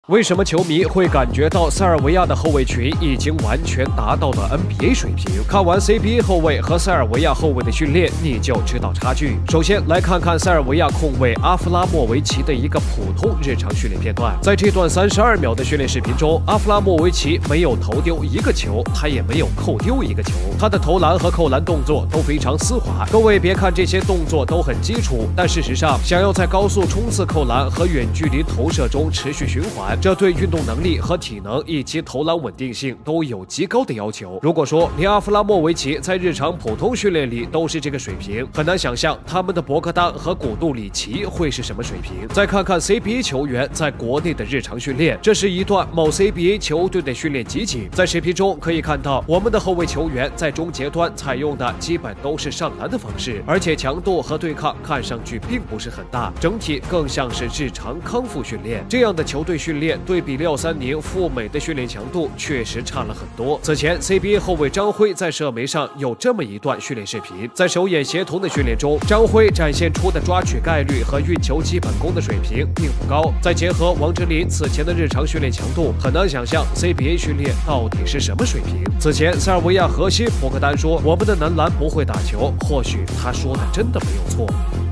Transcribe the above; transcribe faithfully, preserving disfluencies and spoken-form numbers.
为什么球迷会感觉到塞尔维亚的后卫群已经完全达到了 N B A 水平？看完 C B A 后卫和塞尔维亚后卫的训练，你就知道差距。首先来看看塞尔维亚控卫阿弗拉莫维奇的一个普通日常训练片段。在这段三十二秒的训练视频中，阿弗拉莫维奇没有投丢一个球，他也没有扣丢一个球，他的投篮和扣篮动作都非常丝滑。各位别看这些动作都很基础，但事实上，想要在高速冲刺扣篮和远距离投射中持续循环，这对运动能力和体能以及投篮稳定性都有极高的要求。如果说连阿弗拉莫维奇在日常普通训练里都是这个水平，很难想象他们的博格丹和古杜里奇会是什么水平。再看看 C B A 球员在国内的日常训练，这是一段某 C B A 球队的训练集锦。在视频中可以看到，我们的后卫球员在终结端采用的基本都是上篮的方式，而且强度和对抗看上去并不是很大，整体更像是日常康复训练。这样的球队训练对比廖三宁赴美的训练强度确实差了很多。此前 C B A 后卫张辉在社媒上有这么一段训练视频，在手眼协同的训练中，张辉展现出的抓取概率和运球基本功的水平并不高。再结合王哲林此前的日常训练强度，很难想象 C B A 训练到底是什么水平。此前塞尔维亚核心博格丹说：“我们的男篮不会打球。”或许他说的真的没有错。